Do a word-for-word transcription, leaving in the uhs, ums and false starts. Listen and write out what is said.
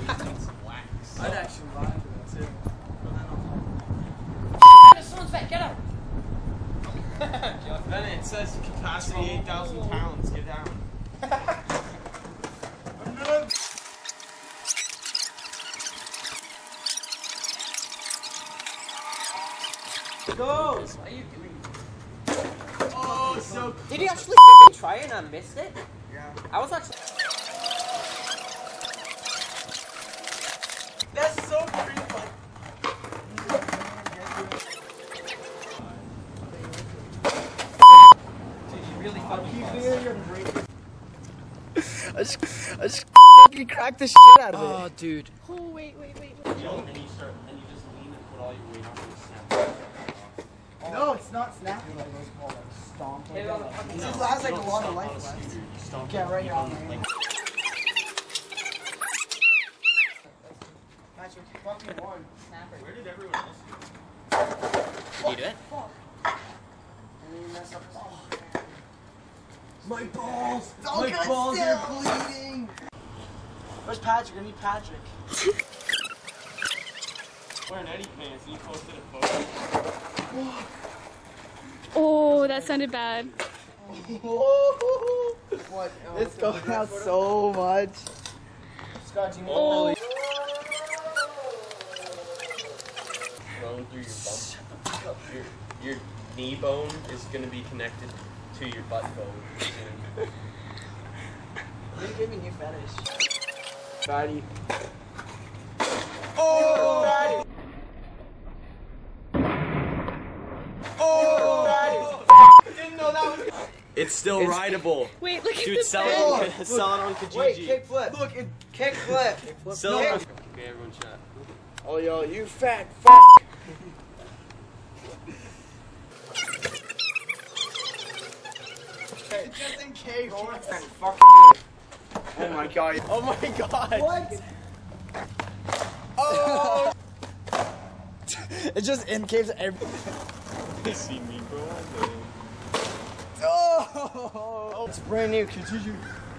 I'd actually lie to that too. Someone's back, get out! Benet, it says capacity eight thousand pounds. Get down. Go! What are you doing? Oh, so Did you actually f***ing try it and I missed it? Yeah. I was actually. that's so creepy. Dude, you really fucking I just, I just f***ing cracked the shit out of it. Oh, dude. Oh, wait, wait, wait. And you start, and you just lean and put all your weight on the snap. No, it's not snapping like those called like stomp. Like No, that. no, This No, has you like a don't lot of stomp life on a left. scooter, you stomp Yeah, on- right now, on, man. like, Patrick, you fucking won. where did everyone else go? Did you do it? And then you mess up his ball. My balls! Oh, My God, balls still. are bleeding! Where's Patrick? I need Patrick. Wearing Eddie pants and you posted a photo. Oh, that sounded bad. What? It's going out so much. Scott, do you want Oh. Going through your bump. Shut the fuck up. Your, your knee bone is going to be connected to your butt bone soon. You give me new fetish. Fatty. Oh! Fatty. Oh! Didn't know that was. It's still rideable. Wait, look Dude, at sell the it, Oh, on, sell it on Kijiji. Wait, kickflip. Look, it kickflip. Sell it No. on. Okay, everyone shut. Oh, yo, you fat fuck. Just in case. Fucking do it. Oh my god. Oh my god. What? Oh! It's just in case every. You see me, bro? Oh! It's brand new Kijiji.